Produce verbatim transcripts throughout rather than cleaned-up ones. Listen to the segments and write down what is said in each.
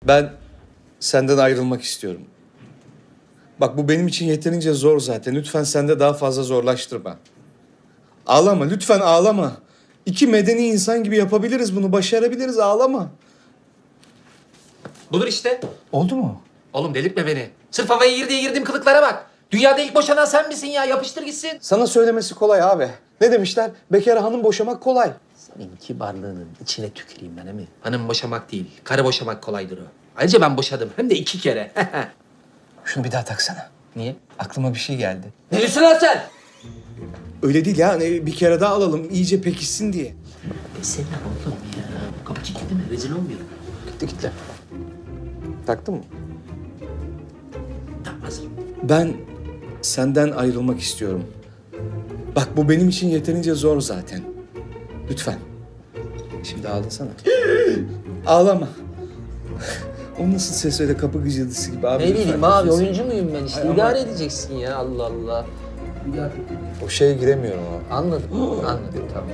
Ben senden ayrılmak istiyorum. Bak bu benim için yeterince zor zaten. Lütfen sen de daha fazla zorlaştırma. Ağlama, lütfen ağlama. İki medeni insan gibi yapabiliriz bunu, başarabiliriz. Ağlama. Budur işte. Oldu mu? Oğlum delirtme beni. Sırf havaya gir diye girdiğim kılıklara bak. Dünyada ilk boşanan sen misin ya? Yapıştır gitsin. Sana söylemesi kolay abi. Ne demişler? Bekar hanım boşamak kolay. Senin kibarlığının içine tüküreyim ben emin. Hanım boşamak değil, karı boşamak kolaydır o. Ayrıca ben boşadım. Hem de iki kere. Şunu bir daha taksana. Niye? Aklıma bir şey geldi. Ne diyorsun lan sen? Öyle değil ya. Hani bir kere daha alalım. İyice pekişsin diye. Sen ne oğlum ya? Kapı kilitli mi? Rezil olmuyorum. Gitti gitti. Taktın mı? Takmazım. Ben senden ayrılmak istiyorum. Bak bu benim için yeterince zor zaten. Lütfen. Şimdi ağlasana. Ağlama. O nasıl ses öyle kapı gıcırtısı gibi abi? Ne lütfen. bileyim abi, oyuncu muyum ben işte? Ay, ama- İdare edeceksin ya, Allah Allah. O şeye giremiyorum abi. Anladım, anladım, tamam.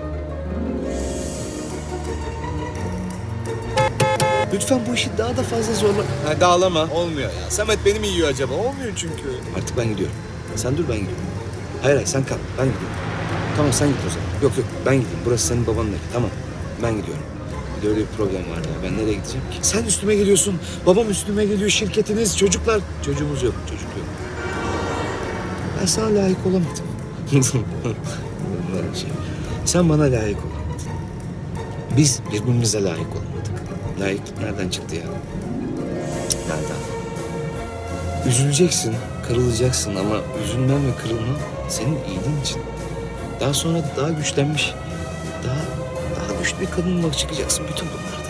Lütfen bu işi daha da fazla zorla. Hadi ağlama. Olmuyor ya. Samet beni mi yiyor acaba? Olmuyor çünkü. Artık ben gidiyorum. Sen dur ben gidiyorum. Hayır hayır sen kal. Ben gidiyorum. Tamam sen git o zaman. Yok yok ben gideyim. Burası senin babanın evi. Tamam. Ben gidiyorum. Bir de öyle bir problem vardı ya. Ben nereye gideceğim ki? Sen üstüme geliyorsun. Babam üstüme geliyor. Şirketiniz, çocuklar. Çocuğumuz yok. Çocuk yok. Ben sana layık olamadım. Böyle şey. Sen bana layık olamadın. Biz birbirimize layık olamadık. Layıklık nereden çıktı ya? Nereden? Üzüleceksin, kırılacaksın ama üzülmen ve kırılman senin iyiliğin için. Daha sonra daha güçlenmiş, daha daha güçlü bir kadın olarak çıkacaksın bütün bunlardan.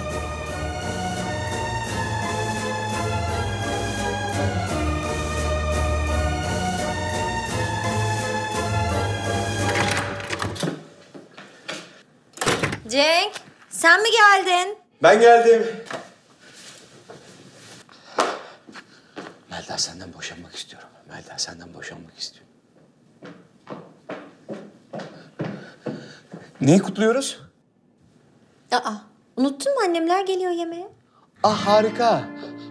Cenk, sen mi geldin? Ben geldim. Melda senden boşanmak istiyorum. Melda senden boşanmak istiyorum. Neyi kutluyoruz? Aa, unuttun mu annemler geliyor yemeğe? Ah harika.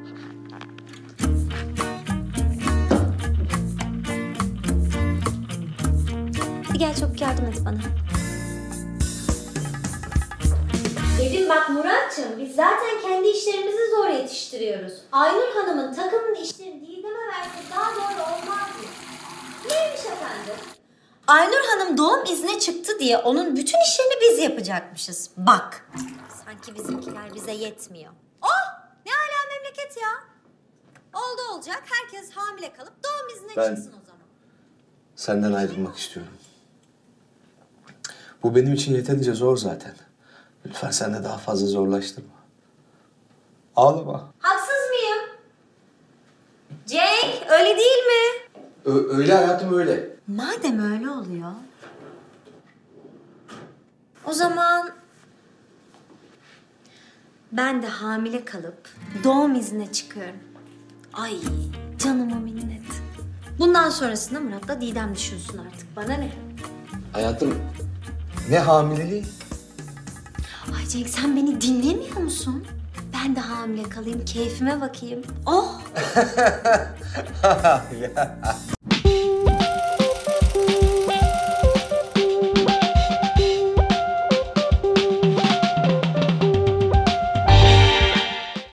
Hadi gel çabuk yardım et bana. Dedim bak Muratçım, biz zaten kendi işlerimizi zor yetiştiriyoruz. Aynur Hanım'ın takımın işlerini Didem'e verse daha doğru olmaz mı? Neymiş efendim? Aynur Hanım doğum izne çıktı diye onun bütün işlerini biz yapacakmışız. Bak. Sanki bizimkiler bize yetmiyor. Oh! Ne âlâ memleket ya. Oldu olacak. Herkes hamile kalıp doğum iznine Ben- çıksın o zaman. Senden ayrılmak istiyorum. Bu benim için yeterince zor zaten. Lütfen sen de daha fazla zorlaştırma. Ağlama. Haksız mıyım? Cenk, öyle değil mi? Ö- öyle hayatım öyle. Madem öyle oluyor... O zaman... Ben de hamile kalıp doğum iznine çıkıyorum. Ay canıma minnet. Bundan sonrasında Murat'la Didem düşünsün artık. Bana ne? Hayatım ne hamileliği? Ay Cenk sen beni dinlemiyor musun? Ben de hamile kalayım, keyfime bakayım. Oh!